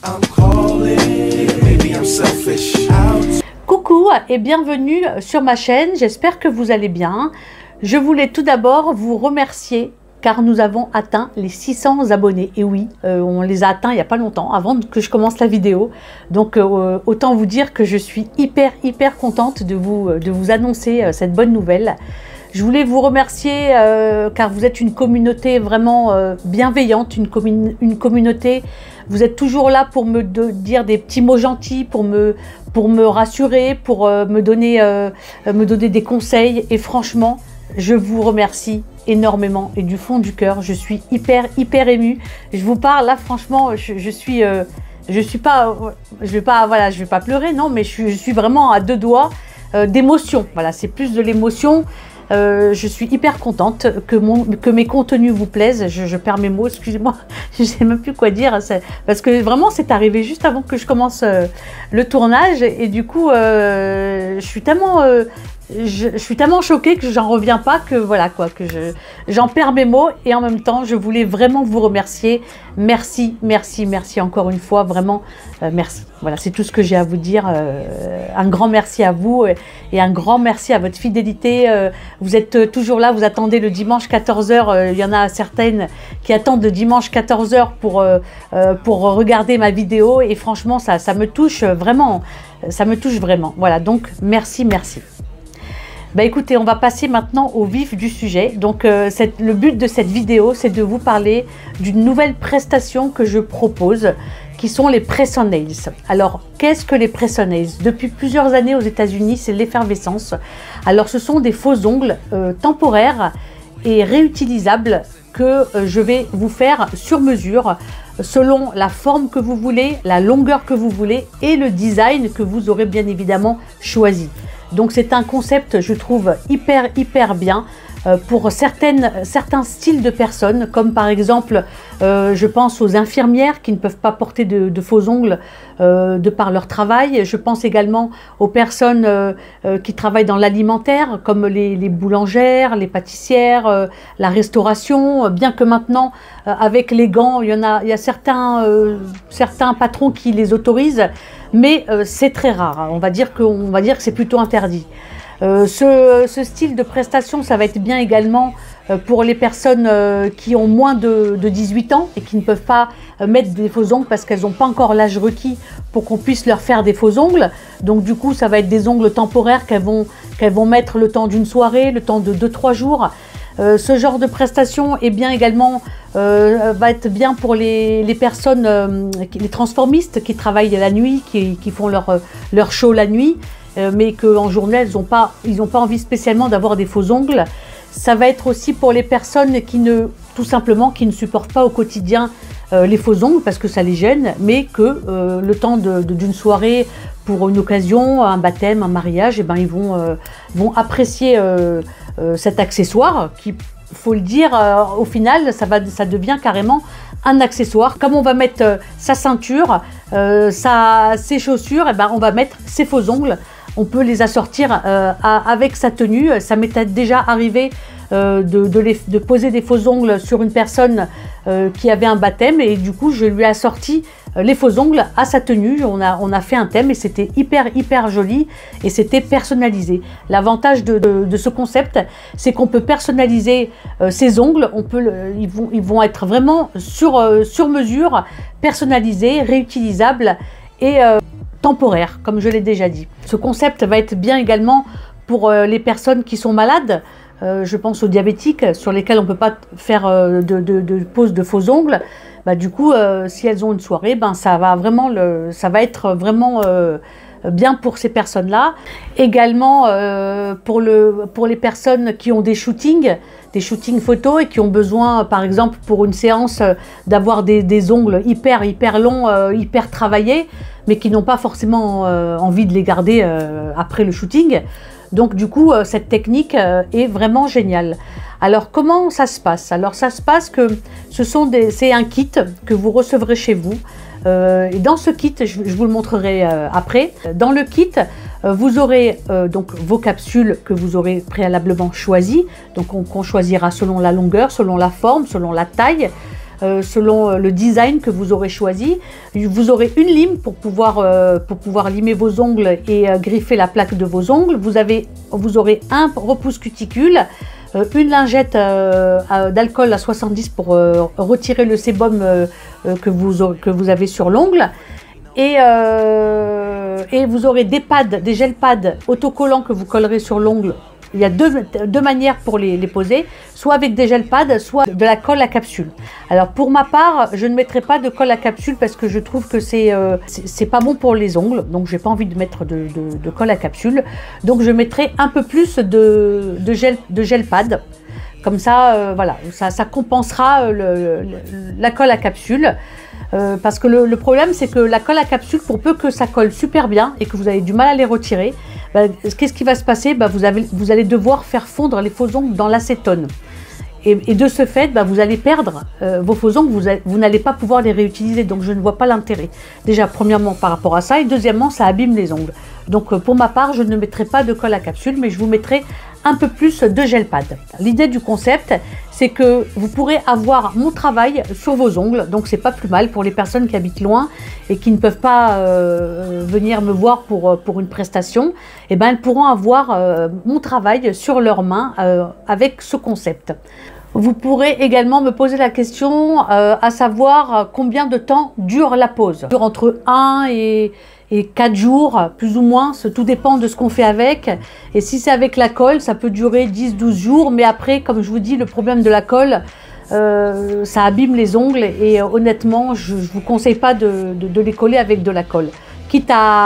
Coucou et bienvenue sur ma chaîne, j'espère que vous allez bien. Je voulais tout d'abord vous remercier car nous avons atteint les 600 abonnés. Et oui, on les a atteints il n'y a pas longtemps, avant que je commence la vidéo. Donc autant vous dire que je suis hyper contente de vous annoncer cette bonne nouvelle. Je voulais vous remercier car vous êtes une communauté vraiment bienveillante, une communauté, vous êtes toujours là pour me dire des petits mots gentils, pour me rassurer, pour me donner des conseils. Et franchement, je vous remercie énormément et du fond du cœur. Je suis hyper émue. Je vous parle là, franchement, je vais pas pleurer, non, mais je suis vraiment à deux doigts d'émotion. Voilà, c'est plus de l'émotion. Je suis hyper contente que mes contenus vous plaisent. Je perds mes mots, excusez-moi, je ne sais même plus quoi dire. Parce que vraiment, c'est arrivé juste avant que je commence le tournage. Et du coup, je suis tellement choquée que j'en reviens pas, que voilà quoi, que j'en perds mes mots. Et en même temps, je voulais vraiment vous remercier. Merci encore une fois, vraiment merci. Voilà, c'est tout ce que j'ai à vous dire. Un grand merci à vous et un grand merci à votre fidélité. Vous êtes toujours là, vous attendez le dimanche 14 h. Il y en a certaines qui attendent le dimanche 14 h pour regarder ma vidéo. Et franchement, ça me touche vraiment. Ça me touche vraiment. Voilà, donc merci. Bah écoutez, on va passer maintenant au vif du sujet. Donc le but de cette vidéo, c'est de vous parler d'une nouvelle prestation que je propose, qui sont les press-on-nails. Alors, qu'est-ce que les press-on-nails? Depuis plusieurs années aux États-Unis, c'est l'effervescence. Alors, ce sont des faux ongles temporaires et réutilisables que je vais vous faire sur mesure, selon la forme que vous voulez, la longueur que vous voulez et le design que vous aurez bien évidemment choisi. Donc c'est un concept, je trouve, hyper bien pour certains styles de personnes, comme par exemple, je pense aux infirmières qui ne peuvent pas porter de faux ongles de par leur travail. Je pense également aux personnes qui travaillent dans l'alimentaire, comme les boulangères, les pâtissières, la restauration. Bien que maintenant, avec les gants, il y a certains patrons qui les autorisent, mais c'est très rare. On va dire que c'est plutôt interdit. Ce style de prestation, ça va être bien également pour les personnes qui ont moins de 18 ans et qui ne peuvent pas mettre des faux ongles parce qu'elles n'ont pas encore l'âge requis pour qu'on puisse leur faire des faux ongles. Donc du coup, ça va être des ongles temporaires qu'elles vont mettre le temps d'une soirée, le temps de 2-3 jours. Ce genre de prestation est bien également, va être bien pour les personnes, les transformistes qui travaillent la nuit, qui font leur show la nuit, mais qu'en journée, ils n'ont pas envie spécialement d'avoir des faux ongles. Ça va être aussi pour les personnes tout simplement qui ne supportent pas au quotidien les faux ongles parce que ça les gêne, mais que le temps d'une soirée, pour une occasion, un baptême, un mariage, et ben ils vont apprécier cet accessoire qui, faut le dire, au final, ça devient carrément un accessoire. Comme on va mettre sa ceinture, ses chaussures, et ben on va mettre ses faux ongles. On peut les assortir avec sa tenue. Ça m'est déjà arrivé de poser des faux ongles sur une personne qui avait un baptême et du coup je lui ai assorti les faux ongles à sa tenue. On a fait un thème et c'était hyper joli et c'était personnalisé. L'avantage de ce concept, c'est qu'on peut personnaliser ces ongles. Ils vont être vraiment sur mesure, personnalisés, réutilisables et temporaire, comme je l'ai déjà dit. Ce concept va être bien également pour les personnes qui sont malades. Je pense aux diabétiques sur lesquels on ne peut pas faire de pose de faux ongles. Bah, du coup, si elles ont une soirée, ben, ça va être vraiment bien pour ces personnes-là. Également pour les personnes qui ont des shootings photos et qui ont besoin, par exemple, pour une séance, d'avoir des ongles hyper longs, hyper travaillés, mais qui n'ont pas forcément envie de les garder après le shooting. Donc du coup, cette technique est vraiment géniale. Alors comment ça se passe? Alors ça se passe que c'est un kit que vous recevrez chez vous. Et dans ce kit, je vous le montrerai après. Dans le kit, vous aurez donc vos capsules que vous aurez préalablement choisies. Donc qu'on choisira selon la longueur, selon la forme, selon la taille. selon le design que vous aurez choisi. Vous aurez une lime pour pouvoir limer vos ongles et griffer la plaque de vos ongles. Vous aurez un repousse cuticule, une lingette d'alcool à 70 pour retirer le sébum que vous avez sur l'ongle. Et vous aurez des pads, des gel pads autocollants que vous collerez sur l'ongle. Il y a deux manières pour les poser, soit avec des gel pads, soit de la colle à capsule. Alors pour ma part, je ne mettrai pas de colle à capsule parce que je trouve que c'est pas bon pour les ongles, donc j'ai pas envie de mettre de colle à capsule. Donc je mettrai un peu plus de gel pad. Comme ça, voilà, ça compensera la colle à capsule. Parce que le problème, c'est que la colle à capsule, pour peu que ça colle super bien et que vous avez du mal à les retirer, qu'est-ce qui va se passer? Vous allez devoir faire fondre les faux ongles dans l'acétone. Et de ce fait, vous allez perdre vos faux ongles, vous n'allez pas pouvoir les réutiliser. Donc je ne vois pas l'intérêt. Déjà, premièrement, par rapport à ça, et deuxièmement, ça abîme les ongles. Donc pour ma part, je ne mettrai pas de colle à capsule, mais je vous mettrai un peu plus de gel pad. L'idée du concept, c'est que vous pourrez avoir mon travail sur vos ongles, donc c'est pas plus mal pour les personnes qui habitent loin et qui ne peuvent pas venir me voir pour une prestation. Et elles pourront avoir mon travail sur leurs mains avec ce concept. Vous pourrez également me poser la question à savoir combien de temps dure la pose. Dure entre 1 et 4 jours, plus ou moins, tout dépend de ce qu'on fait avec. Et si c'est avec la colle, ça peut durer 10-12 jours. Mais après, comme je vous dis, le problème de la colle, ça abîme les ongles. Et honnêtement, je ne vous conseille pas de les coller avec de la colle. Quitte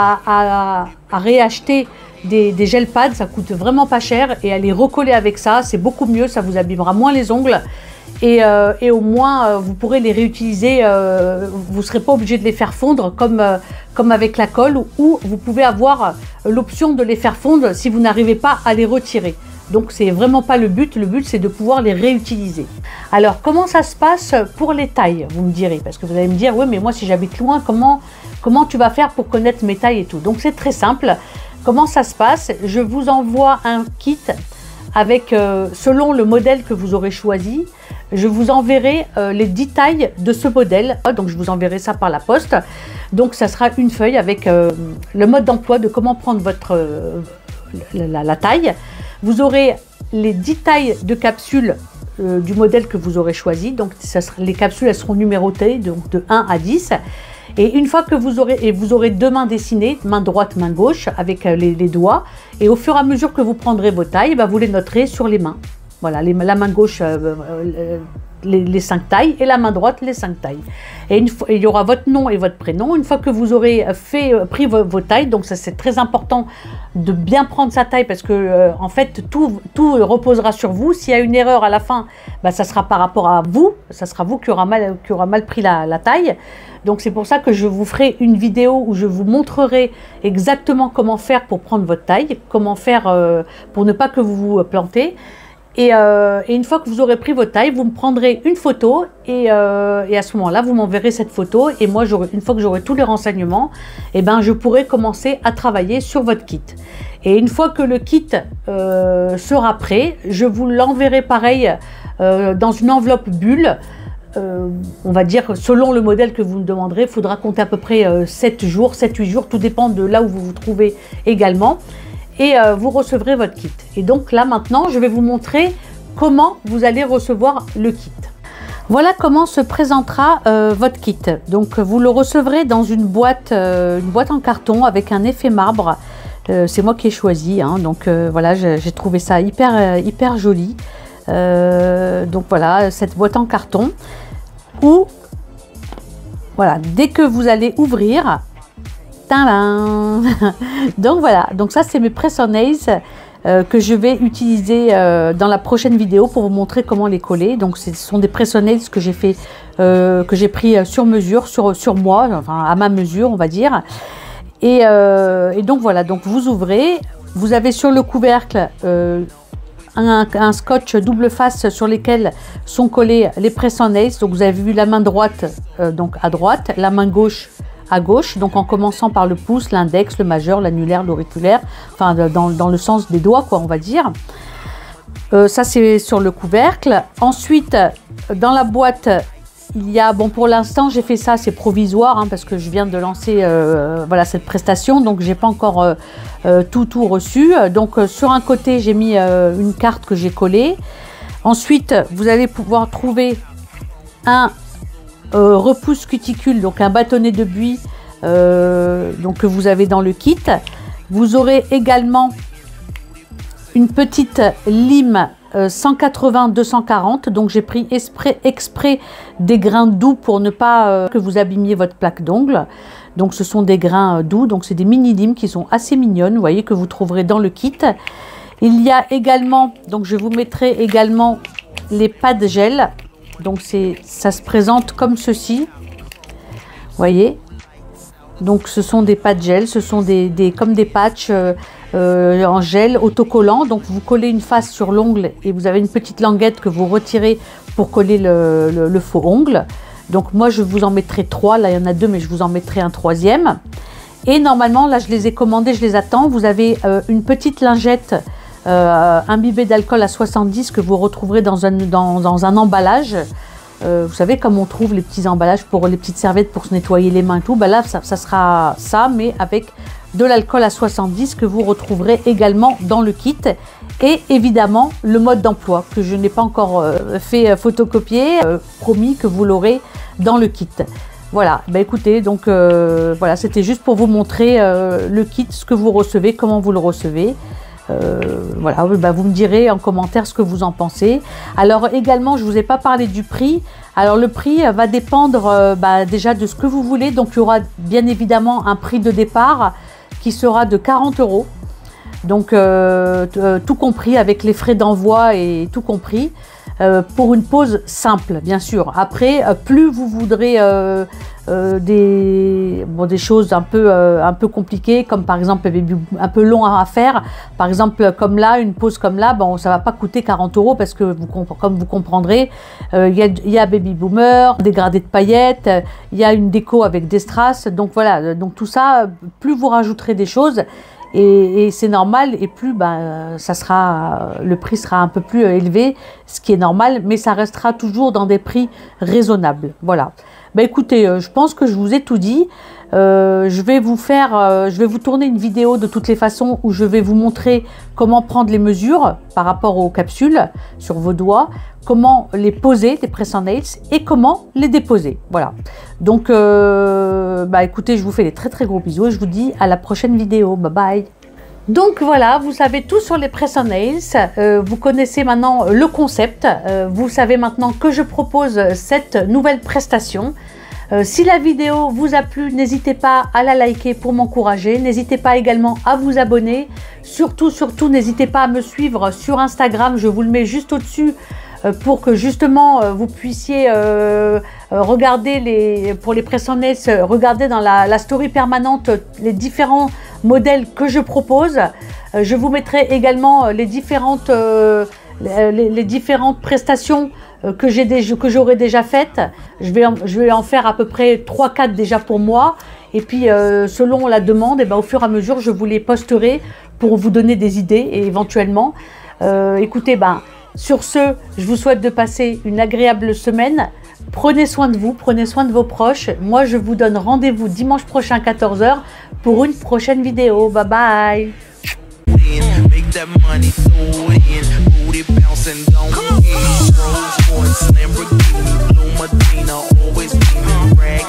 à réacheter des gel pads, ça coûte vraiment pas cher. Et à les recoller avec ça, c'est beaucoup mieux, ça vous abîmera moins les ongles. Et au moins, vous pourrez les réutiliser, vous ne serez pas obligé de les faire fondre comme avec la colle, ou vous pouvez avoir l'option de les faire fondre si vous n'arrivez pas à les retirer. Donc, c'est vraiment pas le but c'est de pouvoir les réutiliser. Alors, comment ça se passe pour les tailles, vous me direz? Parce que vous allez me dire, oui, mais moi, si j'habite loin, comment tu vas faire pour connaître mes tailles et tout? Donc, c'est très simple. Comment ça se passe? Je vous envoie un kit avec, selon le modèle que vous aurez choisi, je vous enverrai les 10 tailles de ce modèle. Donc, je vous enverrai ça par la poste. Donc, ça sera une feuille avec le mode d'emploi de comment prendre la taille. Vous aurez les 10 tailles de capsules du modèle que vous aurez choisi. Donc, les capsules, elles seront numérotées donc de 1 à 10. Et une fois que vous aurez deux mains dessinées, main droite, main gauche, avec les doigts. Et au fur et à mesure que vous prendrez vos tailles, vous les noterez sur les mains. Voilà, la main gauche, les 5 tailles, et la main droite, les 5 tailles. Et il y aura votre nom et votre prénom. Une fois que vous aurez pris vos tailles, donc ça c'est très important de bien prendre sa taille parce que en fait tout reposera sur vous. S'il y a une erreur à la fin, ça sera par rapport à vous. Ça sera vous qui aura mal pris la taille. Donc c'est pour ça que je vous ferai une vidéo où je vous montrerai exactement comment faire pour prendre votre taille, comment faire pour ne pas que vous vous plantez. Et une fois que vous aurez pris votre taille, vous me prendrez une photo et à ce moment-là, vous m'enverrez cette photo. Et moi, une fois que j'aurai tous les renseignements, je pourrai commencer à travailler sur votre kit. Et une fois que le kit sera prêt, je vous l'enverrai pareil dans une enveloppe bulle. On va dire, selon le modèle que vous me demanderez, il faudra compter à peu près 7 jours, 7-8 jours, tout dépend de là où vous vous trouvez également. Et vous recevrez votre kit. Et donc là maintenant, je vais vous montrer comment vous allez recevoir le kit. Voilà comment se présentera votre kit. Donc vous le recevrez dans une boîte en carton avec un effet marbre. C'est moi qui ai choisi, hein. Donc voilà, j'ai trouvé ça hyper joli. Donc voilà, cette boîte en carton où, voilà, dès que vous allez ouvrir, tadam. Donc voilà, donc ça c'est mes press-on-nails que je vais utiliser dans la prochaine vidéo pour vous montrer comment les coller. Donc ce sont des press-on-nails que j'ai fait, que j'ai pris sur mesure, sur moi, enfin à ma mesure on va dire. Et donc voilà, donc vous ouvrez, vous avez sur le couvercle un scotch double face sur lesquels sont collés les press-on-nails. Donc vous avez vu la main droite donc à droite, la main gauche à gauche, donc en commençant par le pouce, l'index, le majeur, l'annulaire, l'auriculaire, enfin dans le sens des doigts quoi on va dire. Ça c'est sur le couvercle. Ensuite dans la boîte il y a, bon pour l'instant j'ai fait ça, c'est provisoire hein, parce que je viens de lancer voilà, cette prestation, donc j'ai pas encore tout reçu. Donc sur un côté j'ai mis une carte que j'ai collée. Ensuite vous allez pouvoir trouver un repousse cuticule, donc un bâtonnet de buis donc que vous avez dans le kit. Vous aurez également une petite lime 180-240, donc j'ai pris exprès des grains doux pour ne pas que vous abîmiez votre plaque d'ongles. Donc ce sont des grains doux, donc c'est des mini limes qui sont assez mignonnes, vous voyez, que vous trouverez dans le kit. Il y a également, donc je vous mettrai également les pads gel, donc ça se présente comme ceci, vous voyez. Donc ce sont des pads gel, ce sont comme des patchs en gel autocollant. Donc vous collez une face sur l'ongle et vous avez une petite languette que vous retirez pour coller le faux ongle. Donc moi je vous en mettrai 3, là il y en a 2 mais je vous en mettrai un 3e. Et normalement là je les ai commandés, je les attends. Vous avez une petite lingette imbibée d'alcool à 70 que vous retrouverez dans un emballage. Vous savez comme on trouve les petits emballages pour les petites serviettes pour se nettoyer les mains et tout, bah là ça sera ça mais avec de l'alcool à 70 que vous retrouverez également dans le kit. Et évidemment le mode d'emploi que je n'ai pas encore fait photocopier, promis que vous l'aurez dans le kit. Voilà, bah écoutez, donc voilà, c'était juste pour vous montrer le kit, ce que vous recevez, comment vous le recevez. Voilà, bah vous me direz en commentaire ce que vous en pensez. Alors également je vous ai pas parlé du prix. Alors le prix va dépendre déjà de ce que vous voulez. Donc il y aura bien évidemment un prix de départ qui sera de 40 €. Donc tout compris avec les frais d'envoi et tout compris pour une pose simple bien sûr. Après plus vous voudrez des choses un peu compliquées comme par exemple un peu long à faire, par exemple comme là, une pose comme là, bon ça va pas coûter 40 € parce que comme vous comprendrez, il y a Baby Boomer, dégradé de paillettes, il y a une déco avec des strass, donc voilà, donc tout ça, plus vous rajouterez des choses et c'est normal, et plus le prix sera un peu plus élevé, ce qui est normal, mais ça restera toujours dans des raisonnables. Voilà. Bah écoutez, je pense que je vous ai tout dit. Je vais vous tourner une vidéo de toutes les façons où je vais vous montrer comment prendre les mesures par rapport aux capsules sur vos doigts, comment les poser, les press on nails, et comment les déposer. Voilà. Donc, écoutez, je vous fais des très gros bisous et je vous dis à la prochaine vidéo. Bye bye. Donc voilà, vous savez tout sur les press on nails, vous connaissez maintenant le concept, vous savez maintenant que je propose cette nouvelle prestation. Si la vidéo vous a plu, n'hésitez pas à la liker pour m'encourager, n'hésitez pas également à vous abonner, surtout n'hésitez pas à me suivre sur Instagram, je vous le mets juste au-dessus pour que justement vous puissiez regarder pour les press on nails, regarder dans la story permanente les différents modèles que je propose. Je vous mettrai également les différentes prestations que j'aurai déjà faites. Je vais en faire à peu près 3-4 déjà pour moi, et puis selon la demande, au fur et à mesure je vous les posterai pour vous donner des idées et éventuellement écoutez, sur ce, je vous souhaite de passer une agréable semaine. Prenez soin de vous, prenez soin de vos proches. Moi, je vous donne rendez-vous dimanche prochain 14 h pour une prochaine vidéo. Bye bye. Make that money, throw it in, booty bouncing, don't Rolls Royce, Lamborghini, Blue Medina, always beaming, brag